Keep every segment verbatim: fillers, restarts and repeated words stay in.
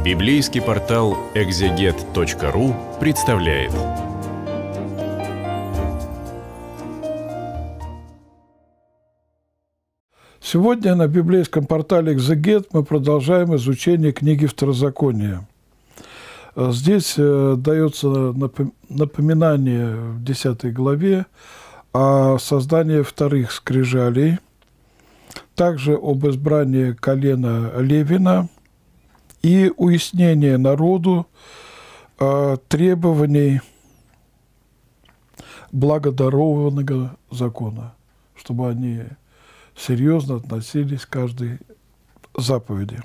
Библейский портал экзегет точка ру представляет. Сегодня на библейском портале «Экзегет» мы продолжаем изучение книги Второзакония. Здесь дается напоминание в десятой главе о создании вторых скрижалей, также об избрании колена Левина и уяснение народу требований благодарованного закона, чтобы они серьезно относились к каждой заповеди.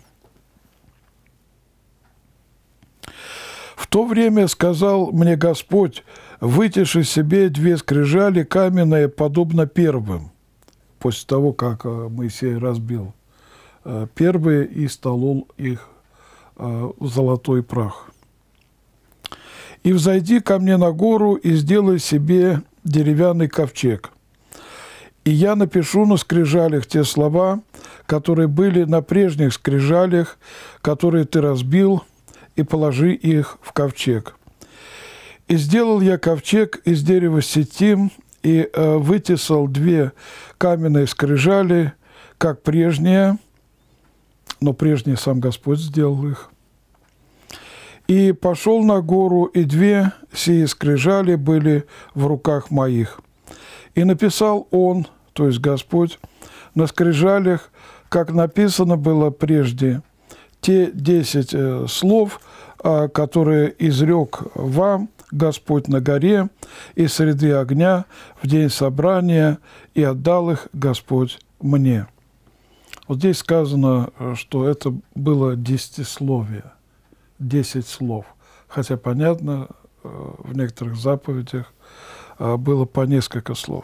В то время сказал мне Господь: вытиши себе две скрижали каменные, подобно первым, после того, как Моисей разбил первые и столол их в золотой прах. И взойди ко мне на гору и сделай себе деревянный ковчег. И я напишу на скрижалях те слова, которые были на прежних скрижалях, которые ты разбил, и положи их в ковчег. И сделал я ковчег из дерева ситим, и э, вытесал две каменные скрижали, как прежние, но прежние сам Господь сделал их. И пошел на гору, и две сии скрижали были в руках моих. И написал он, то есть Господь, на скрижалях, как написано было прежде, те десять э, слов, э, которые изрек вам Господь на горе и среди огня в день собрания, и отдал их Господь мне. Вот здесь сказано, что это было десятисловие, десять слов. Хотя, понятно, в некоторых заповедях было по несколько слов.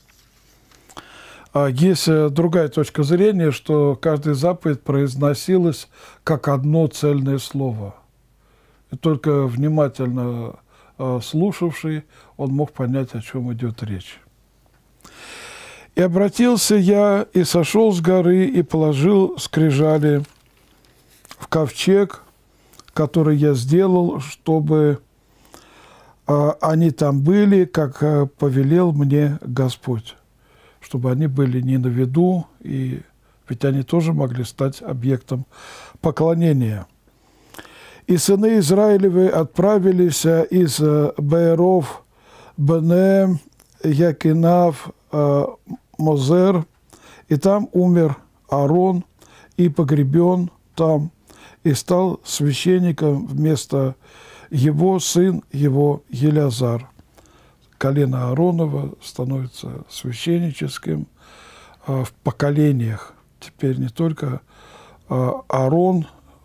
Есть другая точка зрения, что каждая заповедь произносилась как одно цельное слово. И только внимательно слушавший, он мог понять, о чем идет речь. «И обратился я, и сошел с горы, и положил скрижали в ковчег, который я сделал, чтобы они там были, как повелел мне Господь». Чтобы они были не на виду, и ведь они тоже могли стать объектом поклонения. «И сыны Израилевы отправились из Беэров, Бене, Якинав, Мозер, и там умер Аарон, и погребен там, и стал священником вместо его сын, его Елеазар». Колено Ааронова становится священническим в поколениях. Теперь не только Аарон,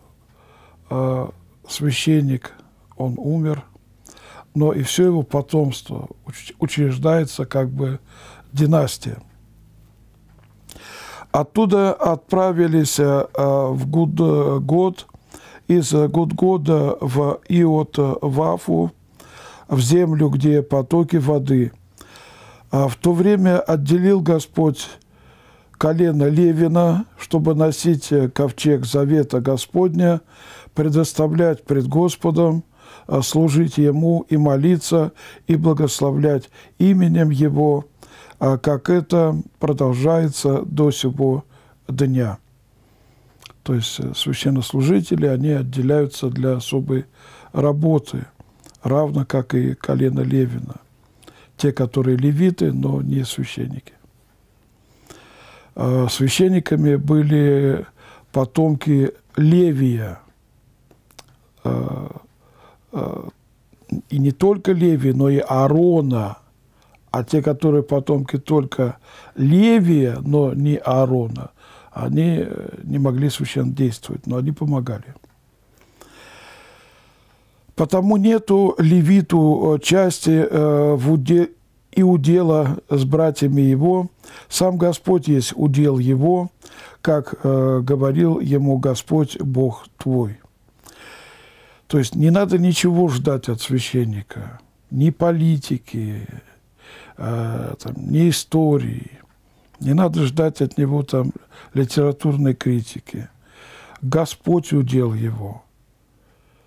священник, он умер, но и все его потомство, учреждается как бы династия. Оттуда отправились в Гудгод, из Гудгода в Иот-Вафу, в землю, где потоки воды. А в то время отделил Господь колено Левина, чтобы носить ковчег завета Господня, предоставлять пред Господом, служить Ему и молиться, и благословлять именем Его, как это продолжается до сего дня. То есть священнослужители, они отделяются для особой работы, равно как и колено Левина. Те, которые левиты, но не священники. Священниками были потомки Левия. И не только Левия, но и Аарона. А те, которые потомки только Левия, но не Аарона, они не могли священно действовать, но они помогали. Потому нету левиту части э, в уде, и удела с братьями его. Сам Господь есть удел его, как э, говорил ему Господь Бог твой. То есть не надо ничего ждать от священника, ни политики, э, там, ни истории. Не надо ждать от него там литературной критики. Господь удел его.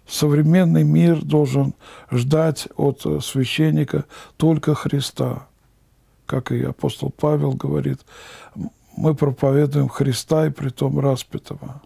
современный мир должен ждать от священника только Христа. Как и апостол Павел говорит, мы проповедуем Христа и притом распятого.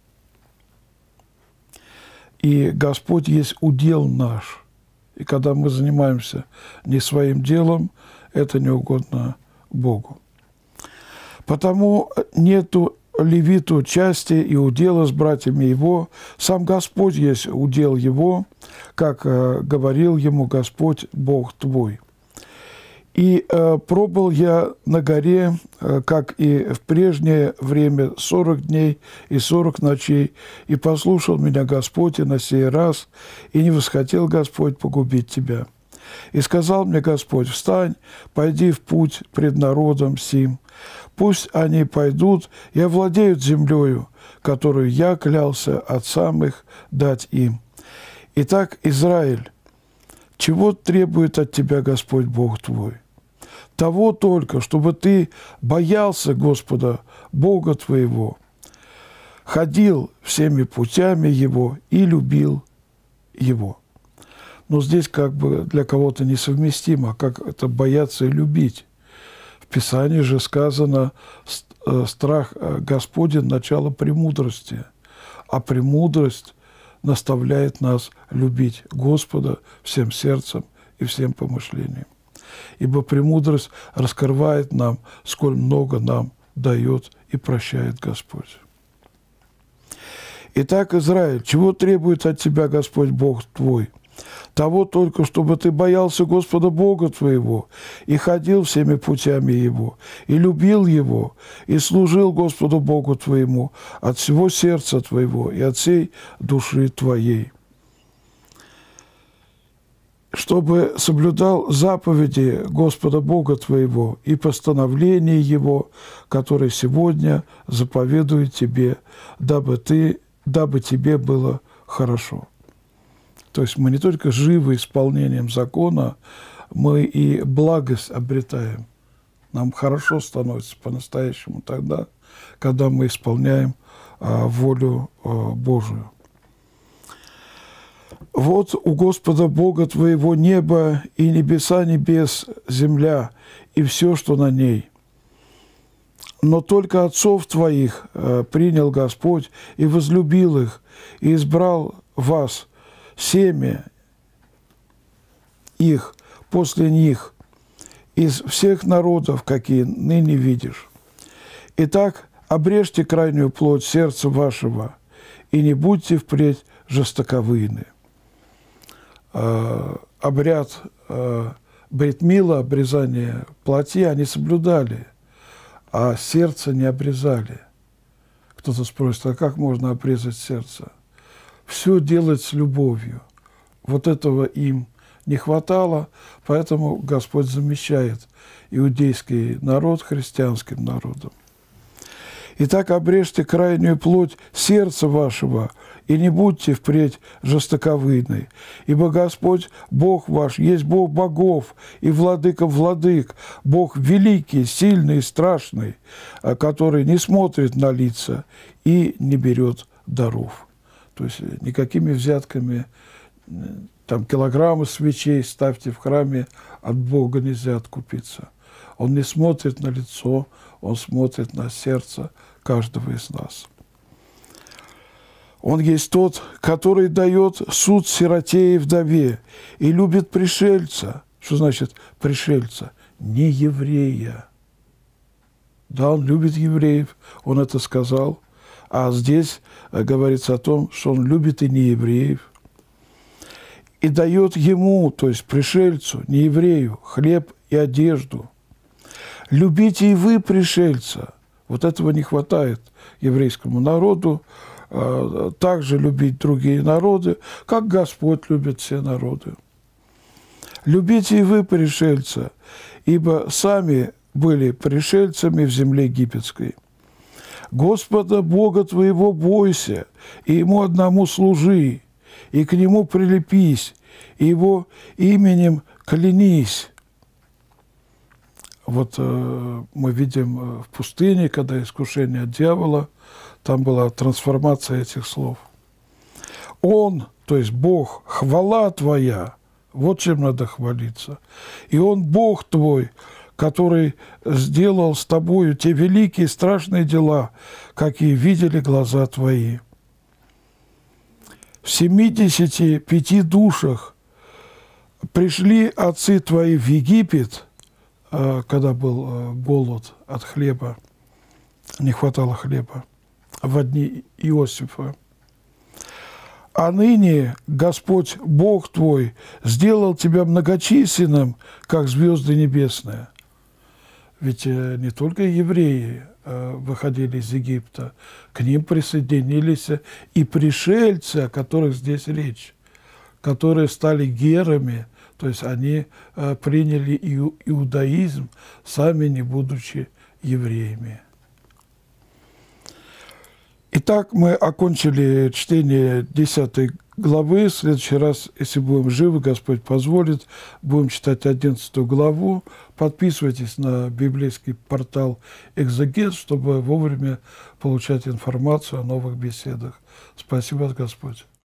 И Господь есть удел наш. И когда мы занимаемся не своим делом, это не угодно Богу. Потому нету левиту части и удела с братьями его. Сам Господь есть удел его, как э, говорил ему Господь Бог твой. И э, пробыл я на горе, э, как и в прежнее время, сорок дней и сорок ночей, и послушал меня Господь и на сей раз, и не восхотел Господь погубить тебя. И сказал мне Господь: встань, пойди в путь пред народом сим, пусть они пойдут и овладеют землею, которую я клялся отцам их дать им. Итак, Израиль, чего требует от тебя Господь Бог твой? Того только, чтобы ты боялся Господа, Бога твоего, ходил всеми путями Его и любил Его. Но здесь как бы для кого-то несовместимо, как это бояться и любить. В Писании же сказано: страх Господень – начало премудрости, а премудрость наставляет нас любить Господа всем сердцем и всем помышлением. Ибо премудрость раскрывает нам, сколь много нам дает и прощает Господь. Итак, Израиль, чего требует от тебя Господь Бог твой? Того только, чтобы ты боялся Господа Бога твоего и ходил всеми путями Его, и любил Его, и служил Господу Богу твоему от всего сердца твоего и от всей души твоей, чтобы соблюдал заповеди Господа Бога твоего и постановления Его, которые сегодня заповедует тебе, дабы, ты, дабы тебе было хорошо». То есть мы не только живы исполнением закона, мы и благость обретаем. Нам хорошо становится по-настоящему тогда, когда мы исполняем а, волю а, Божию. «Вот у Господа Бога твоего небо и небеса небес, земля и все, что на ней. Но только отцов твоих а, принял Господь и возлюбил их, и избрал вас, семя их после них, из всех народов, какие ныне видишь. Итак, обрежьте крайнюю плоть сердца вашего, и не будьте впредь жестоковыйны». Обряд брит мила, обрезание плоти, они соблюдали, а сердце не обрезали. Кто-то спросит: а как можно обрезать сердце? Все делать с любовью. Вот этого им не хватало, поэтому Господь замещает иудейский народ христианским народом. «Итак, обрежьте крайнюю плоть сердца вашего, и не будьте впредь жестоковыйны, ибо Господь, Бог ваш, есть Бог богов и владыка владык, Бог великий, сильный и страшный, который не смотрит на лица и не берет даров». То есть никакими взятками, там, килограммы свечей ставьте в храме, от Бога нельзя откупиться. Он не смотрит на лицо, Он смотрит на сердце каждого из нас. Он есть тот, который дает суд сироте и вдове и любит пришельца. Что значит пришельца? Не еврея. Да, Он любит евреев, Он это сказал. А здесь говорится о том, что Он любит и неевреев. И дает ему, то есть пришельцу, нееврею, хлеб и одежду. Любите и вы пришельца. Вот этого не хватает еврейскому народу. Также любить другие народы, как Господь любит все народы. Любите и вы пришельца, ибо сами были пришельцами в земле египетской. Господа Бога твоего бойся, и Ему одному служи, и к Нему прилепись, и Его именем клянись. Вот э, мы видим в пустыне, когда искушение от дьявола, там была трансформация этих слов. Он, то есть Бог, хвала твоя, вот чем надо хвалиться. И Он Бог твой, который сделал с тобою те великие страшные дела, какие видели глаза твои. В семидесяти пяти душах пришли отцы твои в Египет, когда был голод от хлеба, не хватало хлеба, в дни Иосифа. А ныне Господь Бог твой сделал тебя многочисленным, как звезды небесные. Ведь не только евреи выходили из Египта, к ним присоединились и пришельцы, о которых здесь речь, которые стали герами, то есть они приняли иудаизм, сами не будучи евреями. Итак, мы окончили чтение десятой главы. В следующий раз, если будем живы, Господь позволит, будем читать одиннадцатую главу. Подписывайтесь на библейский портал «Экзегет», чтобы вовремя получать информацию о новых беседах. Спасибо, Господь.